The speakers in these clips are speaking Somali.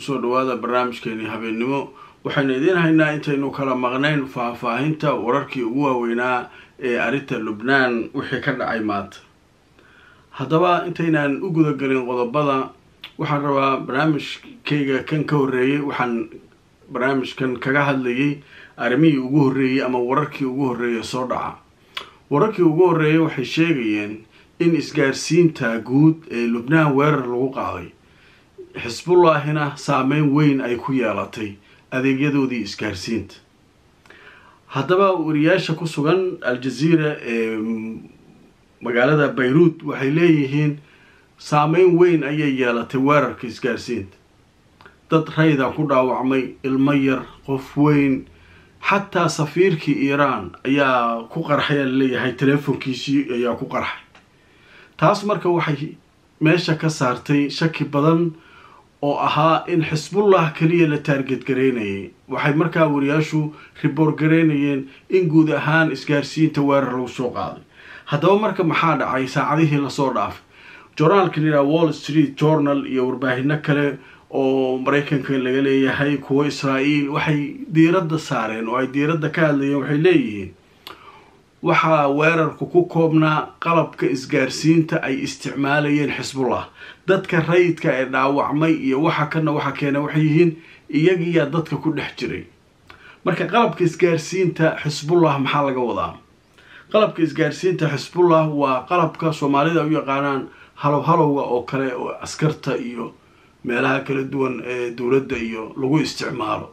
soo dhawaada barnaamijkeeni habeennimo waxaan idin haynaa intaynu kala maqnayn faahfaahinta wararkii ugu waaweynaa ee arinta Lubnaan wixii ka dhacay maanta. haddaba intaynaan u guda galin qodobada waxaan rabaa barnaamijkayga kan ka horeeyay waxaan barnaamijkan kaga hadlayay arrimihii ugu horeeyay ama wararkii ugu horeeyay soo dhaca. wararkii ugu horeeyay waxay sheegayeen in isgaarsiinta guud ee Lubnaan weerar lagu qaaday Xisbullahina saameyn weyn ay ku yeelatay adeegyadoodii isgaarsiinta. haddaba wariyaasha ku sugan Al Jazeera ee magaalada Beirut waxay leeyihiin saameyn weyn ayay yeelatay weerarka isgaarsiinta. dad rayda ku dhaawacmay, ilmo yar, qof weyn, xataa safiirkii Iran ayaa ku qarxay leeyahay telefoonkiisii ayaa ku qarxay. taas marka waxay meesha ka saartay shaki badan oo ahaa in Xisbullah kaliya la target gareynayay. waxay markaa wariyaashu report gareynayeen in guud ahaan isgaarsiinta weerar lagu soo qaaday. haddaba marka maxaa dhacay saacadihii la soo dhaafay? journalka la Wall Street Journal iyo warbaahinno kale oo Mareykanka laga leeyahay kuwa Israa'iil waxay diiradda saareen oo ay diiradda ka hadlayeen. waxay leeyihiin waxa weerarku ku koobnaa qalabka isgaarsiinta ay isticmaalayeen Xisbullah. dadka rayidka ee dhaawacmay iyo waxa keenay waxay yihiin iyagiya dadka ku dhex jiray. marka qalabka isgaarsiinta Xisbullah maxaa laga wadaa? qalabka isgaarsiinta Xisbullah waa qalabka Soomaalida u yaqaanaan halowga oo kale oo askarta iyo meelaha kala duwan ee dawladda iyo lagu isticmaalo.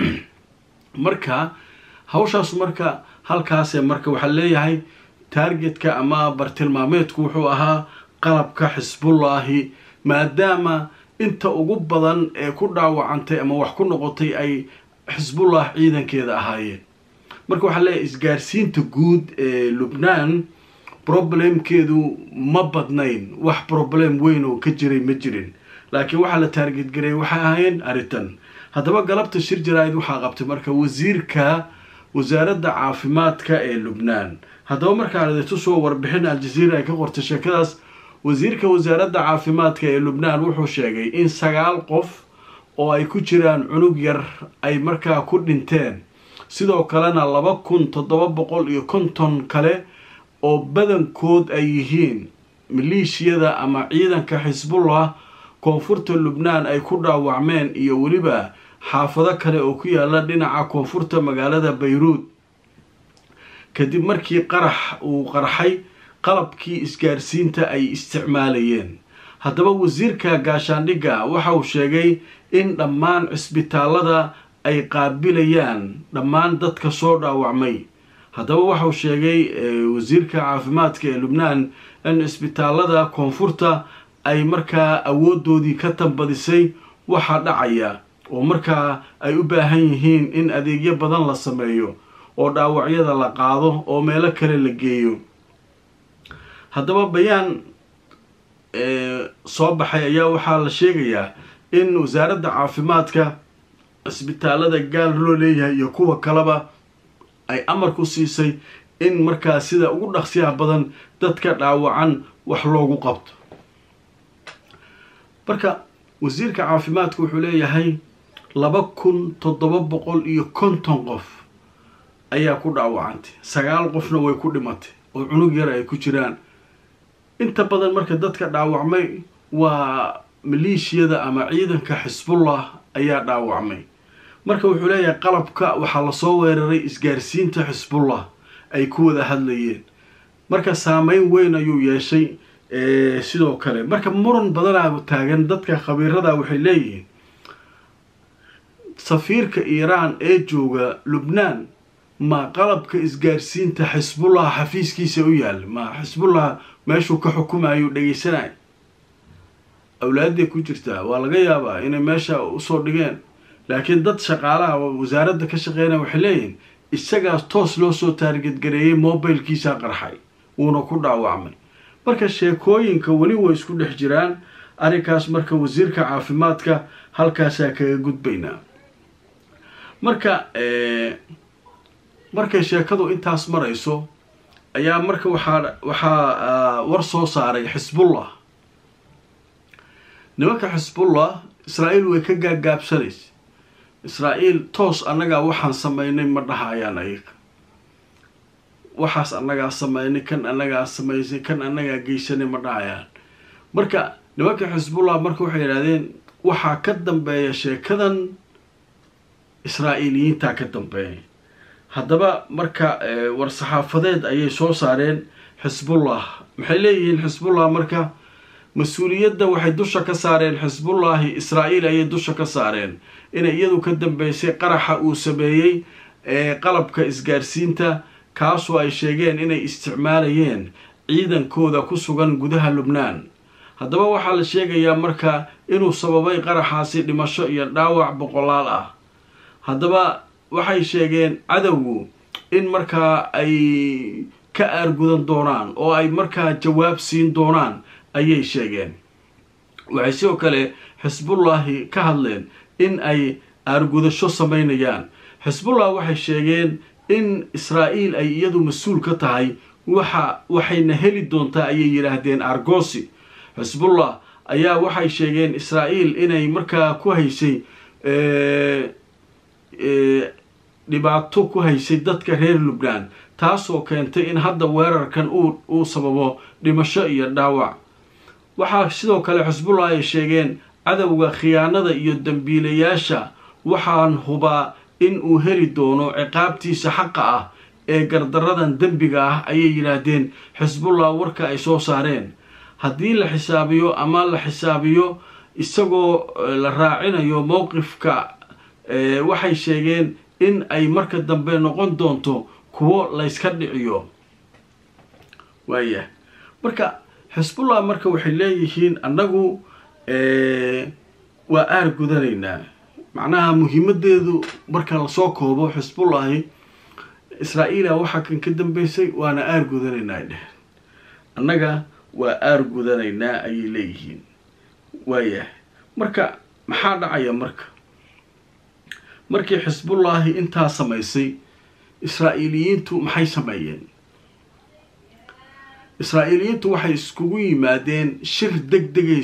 marka hawshaas marka halkaas marka waxa leeyahay targetka ama bartilmaameedku wuxuu ahaa qalabka Xisbullah, maadaama inta ugu badan ee ku dhaawacantay ama wax ku noqotay ay Xisbullah ciidankeeda ahaayeen. marka waxa leeyahay isgaarsiinta guud ee Lubnaan problemkeedu ma badnayn, wax problem weyn oo ka jiray ma jirin, laakiin waxa la target gareeyay waxa ahaayeen aritan. haddaba galabta shir jaraa'id waxaa qabtay marka wasiirka wasaaradda caafimaadka ee Lubnaan. haddaba markaa la tusoo warbixin Al Jazeera ay ka qortay sheekadaas, wasiirka wasaaradda caafimaadka ee Lubnaan wuxuu sheegay in 9 qof oo ay ku jiraan cunug yar ay markaa ku dhinteen, sidoo kalena 2750 kale oo badankood ay yihiin maleeshiyada ama ciidanka Xisbullah koonfurta Lubnaan ay ku dhaawacmeen, iyo waliba xaafado kale oo ku yaala dhinaca koonfurta magaalada Beirut kadib markii uu qarxay qalabkii isgaarsiinta ay isticmaalayeen. haddaba wasiirka gaashaandhigga waxa uu sheegay in dhammaan cisbitaalada ay qaabilayaan dhammaan dadka soo dhaawacmay. haddaba waxa uu sheegay wasiirka caafimaadka ee Lubnaan in cisbitaalada koonfurta ay markaa awoodoodii ka tambadisay waxa dhacaya, oo markaa ay u baahan yihiin in adeegyo badan la sameeyo oo dhaawacyada la qaado oo meelo kale la geeyo. haddaba bayaan soo baxay ayaa waxaa la sheegayaa in wasaaradda caafimaadka cisbitaalada gaar loo leeyahay iyo kuwa kaleba ay amar ku siisay in markaa sida ugu dhaqsiyaha badan dadka dhaawacan wax loogu qabto. marka wasiirka caafimaadku wuxuu leeyahay 2750 qof ayaa ku dhaawacantay, 9 qofna way ku dhimatay oo cunug yar ay ku jiraan. inta badan marka dadka dhaawacmay waa maleeshiyada ama ciidanka Xisbullah ayaa dhaawacmay. marka wuxuu leeyahay qalabka waxaa la soo weeraray isgaarsiinta Xisbullah ay ku wada hadlayeen. marka saameyn weyn ayuu yeeshay. sidoo kale marka muran badan taagan dadka khabiirada waxay leeyihiin safiirka Iran ee jooga Lubnaan ma qalabka isgaarsiinta Xisbullah xafiiskiisa u yaal, ma Xisbullah meeshuu ka xukumayo dhageysanay awlaadii ku jirta waa laga yaabaa inay meesha u soo dhigeen, laakiin dad shaqaalaha wasaaradda ka shaqeynaya waxay leeyihiin isagaas toos loo soo target gareeyay, mobilkiisa qarxay uuna ku dhaawacmay. marka sheekooyinka wali way isku dhex jiraan. arrinkaas marka wasiirka caafimaadka halkaasaa kaga gudbaynaa. markay sheekadu intaas marayso ayaa marka waxaa war soo saaray Xisbullah. nimanka Xisbullah إسرائيل ويكجا جاب سليس إسرائيل توس أنجا وحن سميني مرها يا نايك وحاس أنجا سميني كان أنجا سميني كان أنجا جيشني مرها يا مركا نواك حزب الله مركو حيرادين وحا كدن بيشي كدن إسرائيليين تا كدن بي هدبا مركا ورصحافدين أي سو سارين حزب الله محليين حزب الله مركا مسؤوليته waxay dusha ka saareen xisbullah Israa'iil ay dusha ka saareen in iyadu ka dambeysay qaraxa uu sameeyay qalabka isgaarsiinta kaas oo ay sheegeen inay isticmaalayeen ciidankooda ku sugan gudaha Lubnaan haddaba waxa la sheegayaa marka inuu sababay qaraxaasi dhimasho iyo dhaawac boqolaal ah haddaba waxay sheegeen cadawgu in marka ay ka argudan doonaan oo ay marka jawaab siin doonaan ayay sheegeen waxay sidoo kale xisbullah ka hadleen in ay argudasho sameynayaan xisbullah waxay sheegeen in Israa'iil ay iyadu mas'uul ka tahay waxayna heli doontaa ayay yiraahdeen argosi xisbullah ayaa waxay sheegeen Israa'iil inay markaa ku haysay dhibaato ku haysay dadka reer Lubnaan taasoo keentay in hadda weerarkan uu sababo dhimasho iyo dhaawac waxaa sidoo kale xisbullah ay sheegeen cadawga khiyaanada iyo dambiilayaasha waxaan hubaa in uu heli doono ciqaabtiisa xaqa ah ee gardaradan dambiga ah ayay yiraahdeen xisbullah warka ay soo saareen haddii la xisaabiyo ama la xisaabiyo isagoo la raacinayo mowqifka waxay sheegeen in ay marka dambe noqon doonto kuwo la iska dhiciyo waaya marka xisbullah marka waxay leeyihiin annagu waa aar gudanaynaa macnaha muhiimadeedu marka la soo koobo xisbullah Israa'iil waxa kan ka dambeysay waana aar gudanaynaa dheh annaga waa aar gudanaynaa ay leeyihiin waaya marka maxaa dhacaya markii xisbullah inta samaysay Israa'iiliyiintu maxay sameeyeen Israa'iiliyiintu waxay iskugu yimaadeen shir degdeg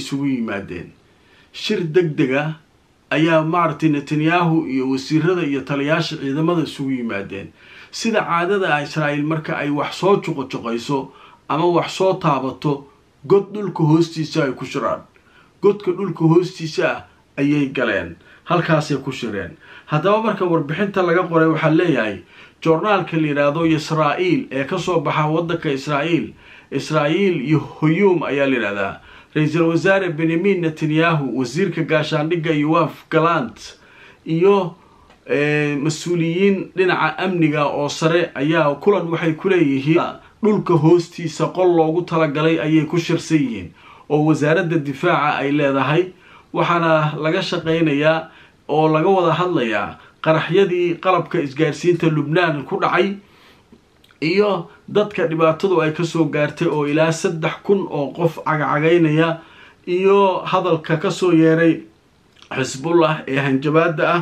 shir degdega ayaa Martin Netanyahu iyo wasiirada iyo taliyaasha ciidamada isugu yimaadeen sida caadada Israa'iil marka ay wax soo juqojuqayso ama wax soo taabato god dhulka hoostiisa ay ku shiraan godka dhulka hoostiisa ayay galeen halkaas ay ku shireen haddaba marka warbixinta laga qoray waxa leeyahay journaalka la yiraahdo Israa'iil ee ka soo baxa wadanka Israa'iil iyo Huyum ayaa la yiraahdaa ra'iisul wasaare Benjamin Netanyahu wasiirka gaashaandhigga Yoav Gallant iyo mas'uuliyiin dhinaca amniga oo sare ayaa kulan waxay ku leeyihiin dhulka hoostiisa qol loogu talagalay ayay ku shirsan yihiin oo wasaaradda difaaca ay leedahay waxaana laga shaqeynayaa oo laga wada hadlayaa qaraxyadii qalabka isgaarsiinta Lubnaan ku dhacay iyo dadka dhibaatadu ay ka soo gaartay oo ilaa 3,000 oo qof cagacageynaya iyo hadalka ka soo yeeray xisbullah ee hanjabaada ah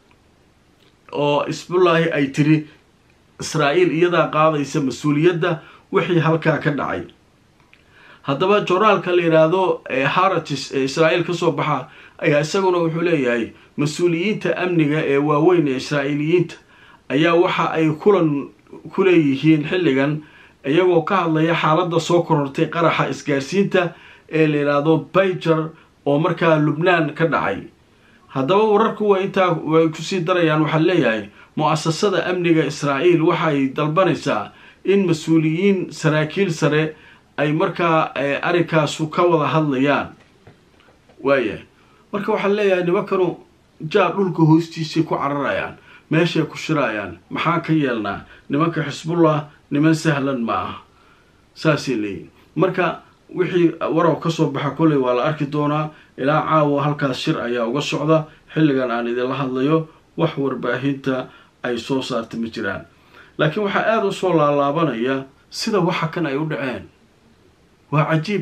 oo xisbullah ay tiri Israa'iil iyada qaadaysa mas'uuliyadda wixii halka ka dhacay haddaba journaalka la yiraahdo Haaretz ee Israa'iil ka soo baxa ayaa isaguna wuxuu leeyahay mas'uuliyiinta amniga ee waaweyn ee Israa'iiliyiinta ayaa waxa ay kulan ku leeyihiin xilligan iyagoo ka hadlaya xaaladda soo korortay qaraxa isgaarsiinta ee la yiraahdo Pager oo markaa Lubnaan ka dhacay haddaba wararku way ku sii darayaan waxa leeyahay mu'assasada amniga Israa'iil waxay dalbanaysaa in mas'uuliyiin saraakiil sare ay markaa arrinkaas ka wada hadlayaan waaya marka waxa leeyahay nimankanu jaa dhulka hoostiisa ku cararayaan meesha ku shirayaan maxaa ka yeelnaa nimanka xisbullah niman sahlan ma ah saasi leeyahay marka wixii waraw ka soo baxa kulay waa la arki doonaa ilaa caawa halkaas shir ayaa uga socda xilligan aan idin la hadlayo wax warbaahinta ay soo saartay ma jiraan laakiin waxa aad u soo laalaabanaya sida waxa kan ay u dhaceen waa cajiib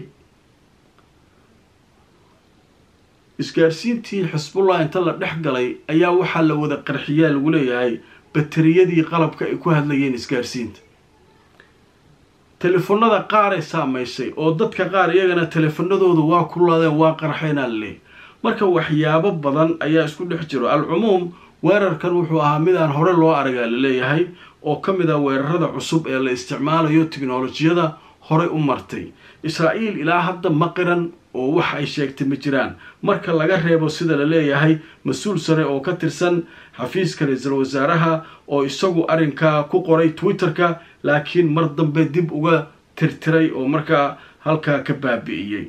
isgaarsiintii xisbullah inta la dhex galay ayaa waxa la wada qarxiyaa lagu leeyahay batariyadii qalabka ay ku hadlayeen isgaarsiinta telefoonada qaar ay saameysay oo dadka qaar iyagana telefoonadooda waa ku laadeen waa qarxeynaa le marka waxyaabo badan ayaa isku dhex jiro. alcumuum weerarkan wuxuu ahaa midaan hore loo aragaa laleeyahay oo ka mid ah weerarada cusub ee la isticmaalayo tiknolojiyada horey u martay. israa'iil ilaa hadda ma qiran oo wax ay sheegtay ma jiraan marka laga reebo sida la leeyahay mas-uul sare oo ka tirsan xafiiska ra-iisul wasaaraha oo isagu arrinkaa ku qoray twitterka laakiin mar dambe dib uga tirtiray oo markaa halkaa ka baabi'iyey.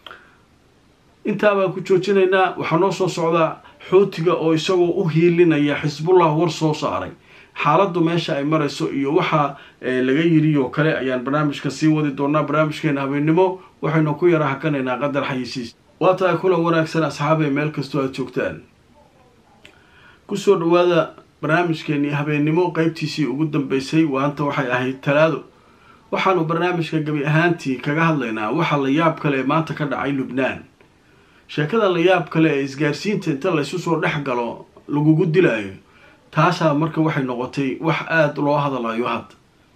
intaa baan ku joojinaynaa. waxaa noo soo socda xuutiga oo isagoo u hiilinaya xisbullah war soo saaray xaaladdu meesha ay marayso iyo waxa laga yiri oo kale ayaan barnaamijka sii wadi doonaa. barnaamijkeena habeennimo waxaynu ku yara hakanaynaa qadar xayisiis. waa tahay kulan wanaagsan asxaabay meel kastoo aad joogtaan. kusoo dhawaada barnaamijkeenii habeennimo qaybtiisii ugu dambeysay. waanta waxay ahayd talaado. waxaanu barnaamijka gabi ahaantii kaga hadlaynaa waxa la yaab kale ee maanta ka dhacay lubnaan. sheekada la yaab kale ee isgaarsiinta inta laysu soo dhex galo lagugu dilaayo taasaa marka waxay noqotay wax aada loo hadalayo hadda.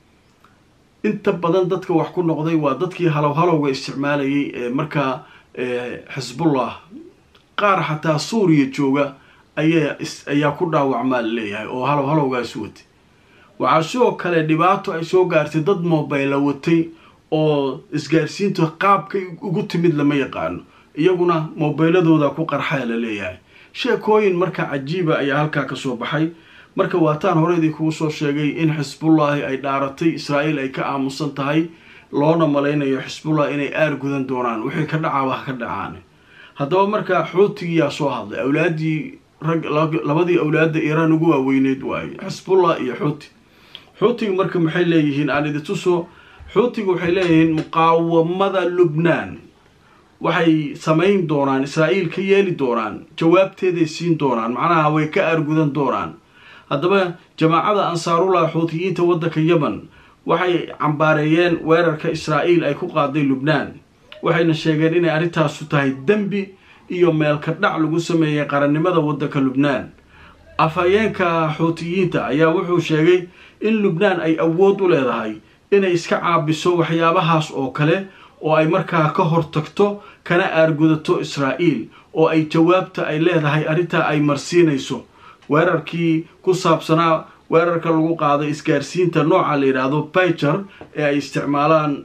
inta badan dadka wax ku noqday waa dadkii halowga isticmaalayay ee markaa xisbullah. qaar xataa suuriya jooga ayaa ku dhaawacmaa laleeyahay oo halowgaas watay. waxaa sidoo kale dhibaato ay soo gaartay dad mobile watay oo isgaarsiinta qaabkay ugu timid lama yaqaano, iyaguna mobiladooda ku qarxaa laleeyahay. sheekooyin marka cajiiba ayaa halkaa kasoo baxay. marka waataan horeydii kugu soo sheegay in xisbullahi ay dhaaratay israa'iil ay ka aamusan tahay loona malaynayo xisbullah inay aar gudan doonaan wixii ka dhacaa wax ka dhacaan. haddaba marka xuutigiyaa soo hadlay. awlaadii labadii awlaada iiraan ugu waaweyneed waaye xisbullah iyo xuutiga marka maxay leeyihiin aan idi tuso. xuutiga waxay leeyihiin muqaawamada lubnaan waxay samayn doonaan israa'iil ka yeeli doonaan jawaabteeday siin doonaan, macnaha way ka aargudan doonaan. haddaba jamaacada ansaarullah xuutiyiinta waddanka yemen waxay cambaareeyeen weerarka israa'iil ay ku qaaday lubnaan. waxayna sheegeen inay arrintaasu tahay dembi iyo meelka dhac lagu sameeyey qarannimada waddanka lubnaan. afhayeenka xuutiyiinta ayaa wuxuu sheegay in lubnaan ay awood u leedahay inay iska caabiso waxyaabahaas oo kale oo ay markaa ka hortagto kana aargudato israa'iil oo ay jawaabta ay leedahay arrintaa ay marsiinayso. weerarkii ku saabsanaa weerarka lagu qaaday isgaarsiinta nooca la yidhaahdo pager ee ay isticmaalaan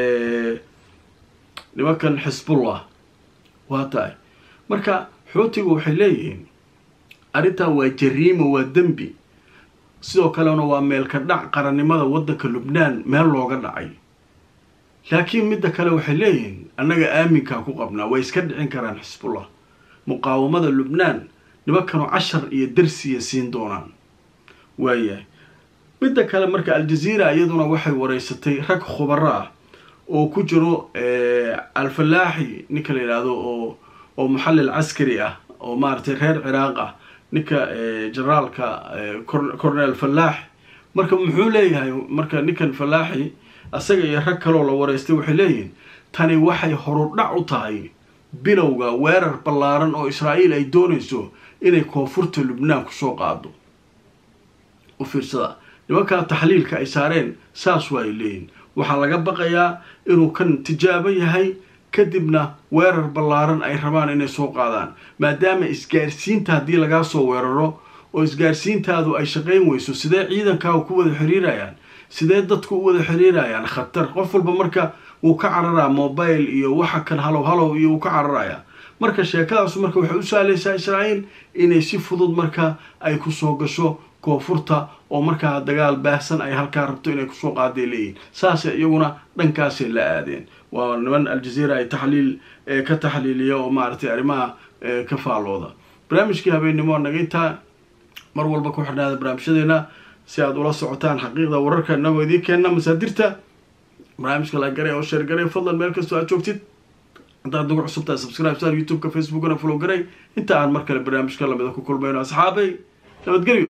nimankan xisbullah. waa tahay marka xuutigu waxay leeyihiin arrintaa waa jariimo, waa dembi, sidoo kalena waa meelka dhac qarannimada waddanka lubnaan meel looga dhacay. laakiin midda kale waxay leeyihiin annaga aaminkaa ku qabnaa way iska dhicin karaan xisbullah. muqaawamada lubnaan nimankanu cashar iyo darsiya siin doonaan. waayahay midda kale marka aljaziira iyaduna waxay wareysatay rag khubaro ah oo ku jiro alfalaaxi ninka la yidhaahdo oo muxallil caskari ah oo maaragtay reer ciraaq ah, ninka generaalka cornel falaax. marka muxuu leeyahay marka ninkan falaaxi asaga iyo rag kaloo la wareystay waxay leeyihiin tani waxay horudhac u tahay bilowga weerar ballaaran oo israa'iil ay doonayso inay koonfurta lubnaan kusoo qaado. u fiirsada nimankaa taxliilka ay saareen saas waa ay leeyihin. waxaa laga baqayaa inuu kan tijaabo yahay kadibna weerar ballaaran ay rabaan inay soo qaadaan, maadaama isgaarsiinta haddii lagaa soo weeraro oo isgaarsiintaadu ay shaqayn weyso sidee ciidankaagu ku wada xiriirayaan, sidee dadku u wada xiriirayaan? khatar. qof walba marka wuu ka cararaa mobile iyo waxa kan halow iyo wuu ka cararayaa. marka sheekadaas marka waxay u saalaysaa israa'iil inay si fudud marka ay kusoo gasho koonfurta oo markaa dagaal baahsan ay halkaa rabto inay kusoo qaaday leeyihin. saasay iyaguna dhankaasay la aadeen. waa niman aljaziira ay ka taxliiliya oo maaragtay arrimaha ka faalooda. barnaamijkii habeennimo nagayntaa mar walba ku xidhnaada barnaamijyadeena si aad ula socotaan xaqiiqda wararka inagoo idiin keenna masaadirta. barnaamijka la garay oo sheer garay fadlan meel kastoo aad joogtid. haddaad nagu cusubtahay subscribe saar youtube-ka facebookana follow garay. inta aan mar kale barnaamijka lamida ku kulmayno asxaabay nabadgelyo.